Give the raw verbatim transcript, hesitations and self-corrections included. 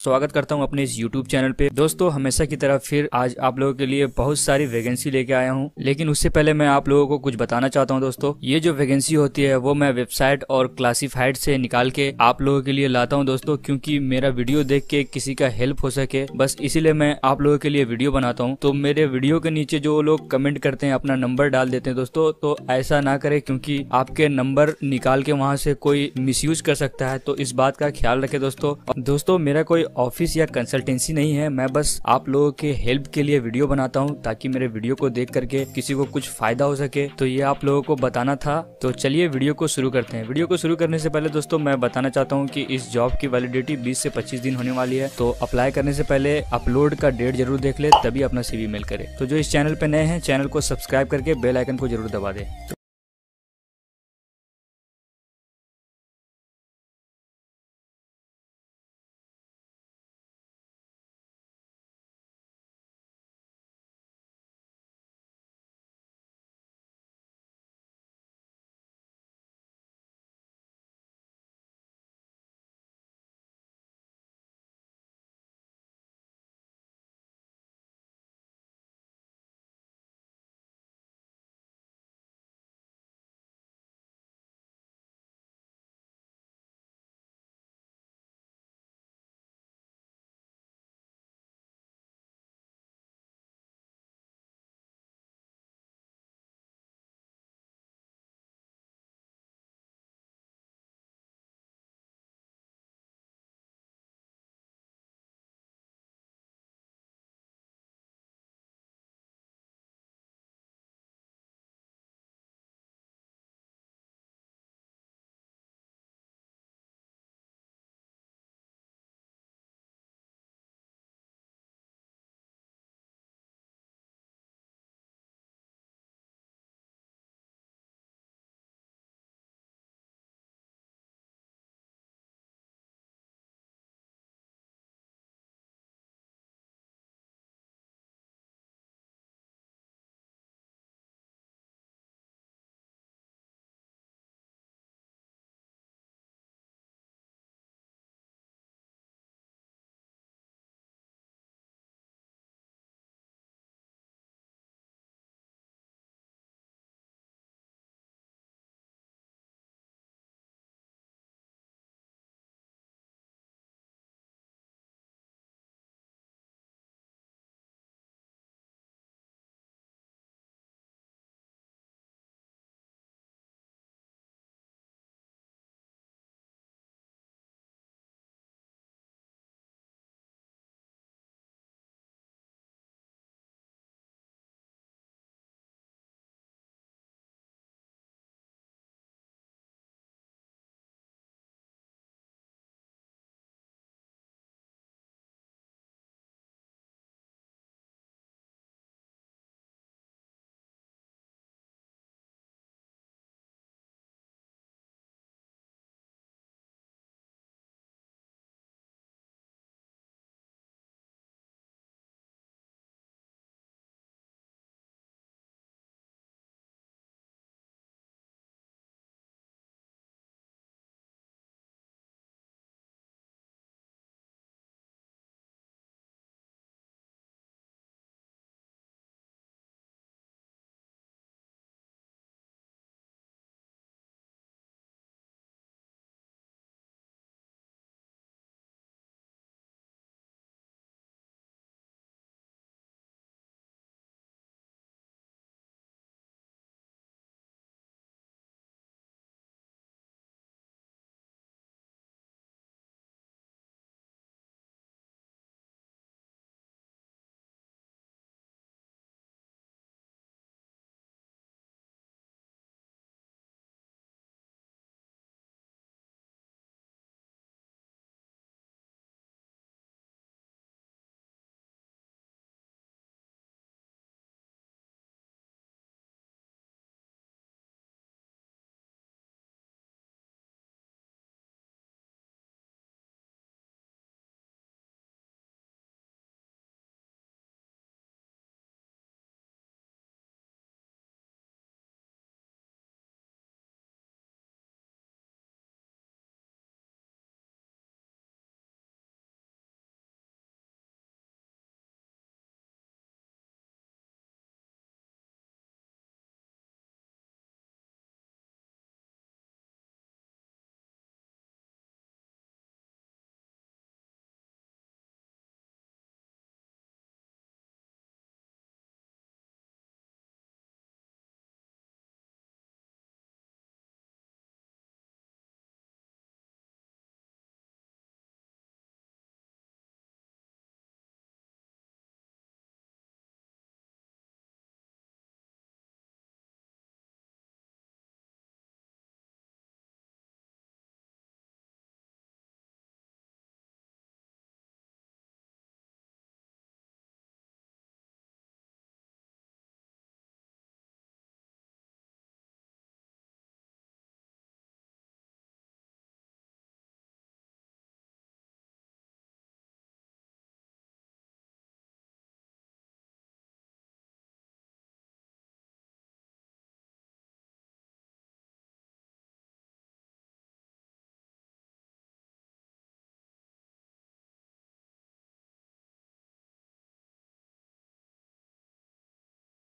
स्वागत करता हूं अपने इस यूट्यूब चैनल पे। दोस्तों हमेशा की तरह फिर आज आप लोगों के लिए बहुत सारी वैकेंसी लेके आया हूं, लेकिन उससे पहले मैं आप लोगों को कुछ बताना चाहता हूं। दोस्तों ये जो वैकेंसी होती है वो मैं वेबसाइट और क्लासिफाइड से निकाल के आप लोगों के लिए लाता हूं दोस्तों, क्योंकि मेरा वीडियो देख के किसी का हेल्प हो सके, बस इसीलिए मैं आप लोगों के लिए वीडियो बनाता हूँ। तो मेरे वीडियो के नीचे जो लोग कमेंट करते हैं, अपना नंबर डाल देते हैं दोस्तों, तो ऐसा ना करें, क्योंकि आपके नंबर निकाल के वहाँ से कोई मिसयूज कर सकता है। तो इस बात का ख्याल रखें दोस्तों। दोस्तों मेरा कोई ऑफिस या कंसल्टेंसी नहीं है, मैं बस आप लोगों के हेल्प के लिए वीडियो बनाता हूं, ताकि मेरे वीडियो को देख करके किसी को कुछ फायदा हो सके। तो ये आप लोगों को बताना था। तो चलिए वीडियो को शुरू करते हैं। वीडियो को शुरू करने से पहले दोस्तों मैं बताना चाहता हूं कि इस जॉब की वैलिडिटी बीस से पच्चीस दिन होने वाली है। तो अप्लाई करने से पहले अपलोड का डेट जरूर देख ले, तभी अपना सीवी मेल करे। तो जो इस चैनल पे नए हैं, चैनल को सब्सक्राइब करके बेल आइकन को जरूर दबा दे।